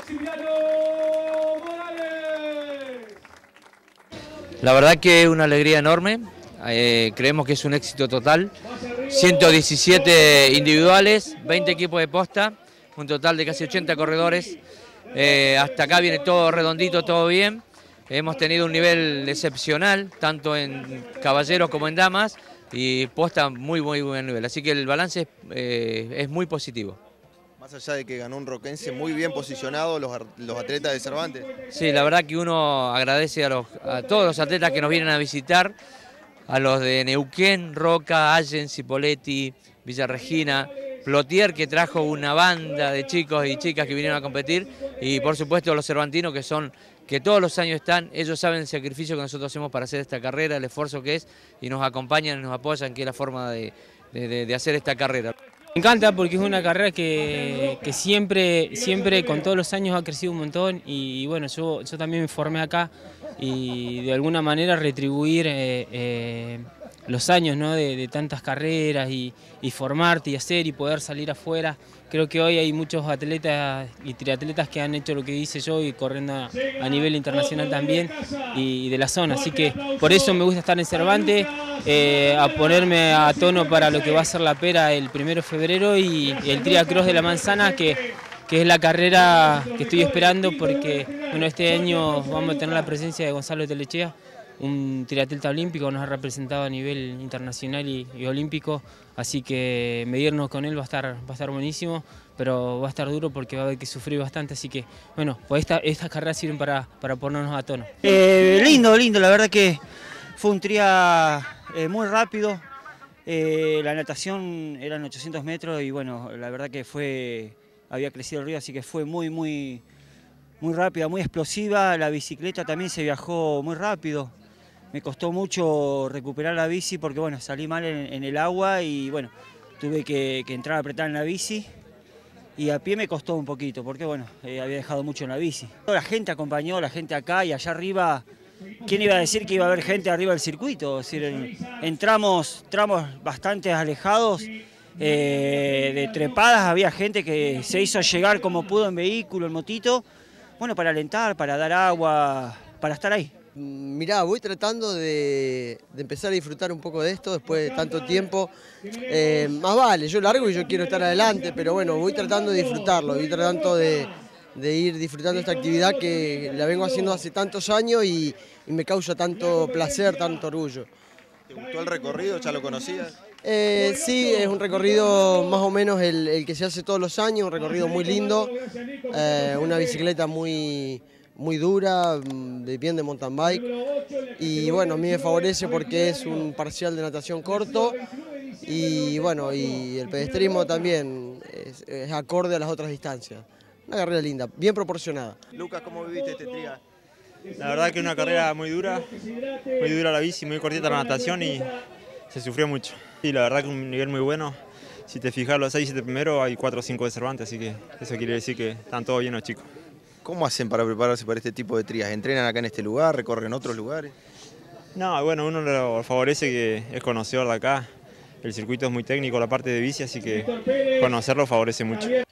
La verdad que es una alegría enorme, creemos que es un éxito total, 117 individuales, 20 equipos de posta, un total de casi 80 corredores, hasta acá viene todo redondito, todo bien, hemos tenido un nivel excepcional, tanto en caballeros como en damas, y posta muy buen nivel, así que el balance es muy positivo. Más allá de que ganó un roquense muy bien posicionado, los atletas de Cervantes. Sí, la verdad que uno agradece a todos los atletas que nos vienen a visitar, a los de Neuquén, Roca, Allen, Cipolletti, Villa Regina, Plotier, que trajo una banda de chicos y chicas que vinieron a competir, y por supuesto los cervantinos que todos los años están, ellos saben el sacrificio que nosotros hacemos para hacer esta carrera, el esfuerzo que es, y nos acompañan y nos apoyan, que es la forma de hacer esta carrera. Me encanta porque es una carrera que siempre con todos los años ha crecido un montón y bueno, yo también me formé acá y de alguna manera retribuir los años, ¿no? de tantas carreras y formarte y hacer y poder salir afuera. Creo que hoy hay muchos atletas y triatletas que han hecho lo que hice yo y corriendo a nivel internacional también y de la zona, así que por eso me gusta estar en Cervantes, a ponerme a tono para lo que va a ser la pera el 1 de febrero y el Triacross de la Manzana, que es la carrera que estoy esperando porque bueno, este año vamos a tener la presencia de Gonzalo Telechea, un triatleta olímpico, nos ha representado a nivel internacional y olímpico, así que medirnos con él va a estar buenísimo, pero va a estar duro porque va a haber que sufrir bastante, así que bueno, pues estas carreras sirven para ponernos a tono. Lindo, la verdad que fue un tria muy rápido, la natación eran 800 metros y bueno, la verdad que había crecido el río, así que fue muy rápida, muy explosiva, la bicicleta también se viajó muy rápido. Me costó mucho recuperar la bici porque bueno, salí mal en el agua y bueno, tuve que entrar a apretar en la bici y a pie me costó un poquito porque bueno, había dejado mucho en la bici. La gente acompañó, la gente acá y allá arriba, ¿quién iba a decir que iba a haber gente arriba del circuito? Es decir, entramos bastante alejados, de trepadas había gente que se hizo llegar como pudo en vehículo, en motito, bueno, para alentar, para dar agua, para estar ahí. Mirá, voy tratando de empezar a disfrutar un poco de esto después de tanto tiempo. Más vale, yo largo y yo quiero estar adelante, pero bueno, voy tratando de disfrutarlo, voy tratando de ir disfrutando esta actividad que la vengo haciendo hace tantos años y me causa tanto placer, tanto orgullo. ¿Te gustó el recorrido? ¿Ya lo conocías? Sí, es un recorrido más o menos el que se hace todos los años, un recorrido muy lindo, una bicicleta muy dura, bien de mountain bike, y bueno, a mí me favorece porque es un parcial de natación corto y bueno, y el pedestrismo también es acorde a las otras distancias. Una carrera linda, bien proporcionada. Lucas, ¿cómo viviste este tria? La verdad que es una carrera muy dura la bici, muy cortita la natación y se sufrió mucho. Y la verdad que un nivel muy bueno. Si te fijas, los 6 y 7 primero hay 4 o 5 de Cervantes, así que eso quiere decir que están todos bien los chicos. ¿Cómo hacen para prepararse para este tipo de trías? ¿Entrenan acá en este lugar? ¿Recorren otros lugares? No, bueno, uno lo favorece que es conocedor de acá. El circuito es muy técnico, la parte de bici, así que conocerlo favorece mucho.